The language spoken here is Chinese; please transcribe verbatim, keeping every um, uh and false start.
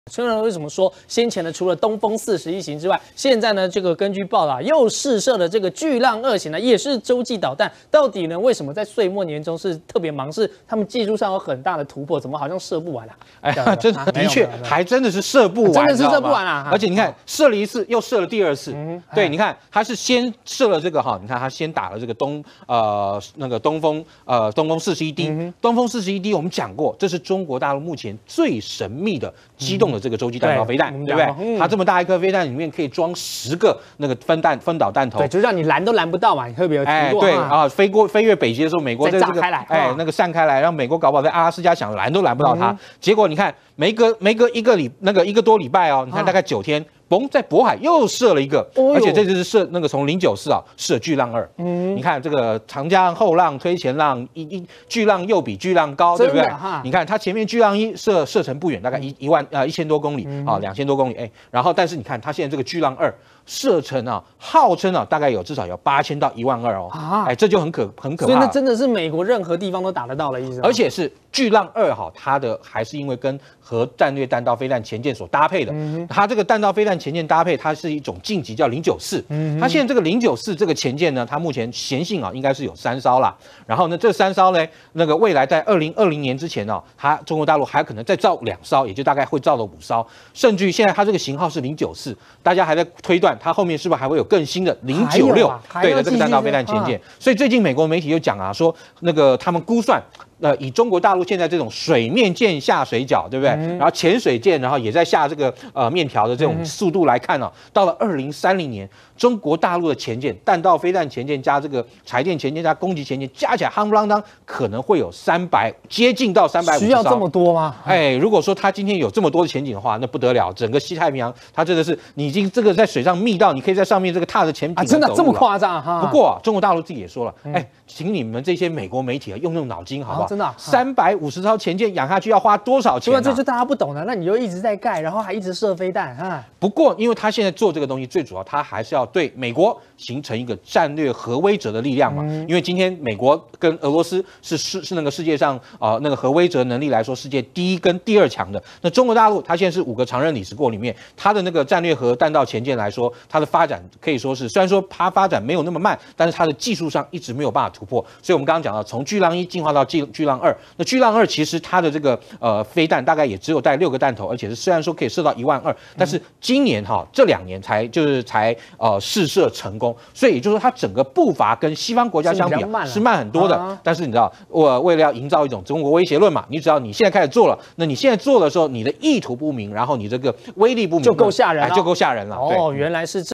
陈文为什么说先前呢，除了东风四十一型之外，现在呢，这个根据报道又试射了这个巨浪二型呢，也是洲际导弹。到底呢，为什么在岁末年终是特别忙？是他们技术上有很大的突破，怎么好像射不完啊？ 哎，真的的确还真的是射不完， 真的是射不完啊！ 而且你看，射了一次又射了第二次，对，你看他是先射了这个哈，你看他先打了这个东呃那个东风呃东风四十一 D， 东风四十一 D 我们讲过，这是中国大陆目前最神秘的机动的这个洲际弹道飞弹，对不对？它这么大一颗飞弹里面可以装十个那个分弹分导弹头， 对，就让你拦都拦不到嘛，你特别有听过？ 对啊，飞过飞越北极的时候，美国在这个哎那个散开来，让美国搞不好在阿拉斯加想拦都拦不到它。结果你看，没隔没隔一个礼那个一个多礼拜哦，你看大概九天。嘣，在渤海又射了一个，而且这次是射那个从零九四啊射巨浪二。嗯，你看这个长江后浪推前浪，一一巨浪又比巨浪高，对不对？你看它前面巨浪一射射程不远，大概一一万呃一千多公里啊，两千多公里哎。然后但是你看它现在这个巨浪二射程啊，号称啊大概有至少有八千到一万二哦。啊，哎，这就很可很可怕。 所以那真的是美国任何地方都打得到的意思。 而且是巨浪二哈，它的还是因为跟核战略弹道飞弹前舰所搭配的，它这个弹道飞弹前舰搭配，它是一种晋级叫零九四。它现在这个零九四这个前舰呢，它目前咸性啊应该是有三艘啦。然后呢，这三艘呢，那个未来在二零二零年之前呢、哦，它中国大陆还有可能再造两艘，也就大概会造了五艘。甚至于现在它这个型号是零九四，大家还在推断它后面是不是还会有更新的零九六对的这个弹道飞弹前舰。所以最近美国媒体又讲啊，说那个他们估算。呃，以中国大陆现在这种水面舰下水饺，对不对？嗯、然后潜水舰，然后也在下这个呃面条的这种速度来看呢、哦，到了二零三零年，中国大陆的前舰、弹道飞弹前舰加这个柴电前舰加攻击前舰加起来，夯不啷当可能会有三百，接近到三百五十艘。 需要这么多吗？ 哎，如果说它今天有这么多的前景的话，那不得了，整个西太平洋它真的是你已经这个在水上密到，你可以在上面这个踏着潜艇、啊、 真的这么夸张哈？ 不过、啊、中国大陆自己也说了，哎、嗯，请你们这些美国媒体啊用用脑筋好不好？啊、真的、啊，三百五十艘前舰养下去要花多少钱、啊？ 这就大家不懂的，那你就一直在盖，然后还一直射飞弹啊。 不过，因为他现在做这个东西，最主要他还是要对美国形成一个战略核威慑的力量嘛。嗯、因为今天美国跟俄罗斯是是是那个世界上啊、呃、那个核威慑能力来说，世界第一跟第二强的。那中国大陆它现在是五个常任理事国里面，它的那个战略核弹道前舰来说，它的发展可以说是虽然说它发展没有那么慢，但是它的技术上一直没有办法突破。所以我们刚刚讲到，从巨浪一进化到巨巨浪二，那巨浪二其实它的这个呃飞弹大概也只有带六个弹头，而且是虽然说可以射到一万二，但是今年哈这两年才就是才呃试射成功，所以也就是说它整个步伐跟西方国家相比、啊、是慢很多的。啊、但是你知道，我为了要营造一种中国威胁论嘛，你只要你现在开始做了，那你现在做的时候，你的意图不明，然后你这个威力不明， 就够吓人了， 就够吓人了。 哦，原来是这。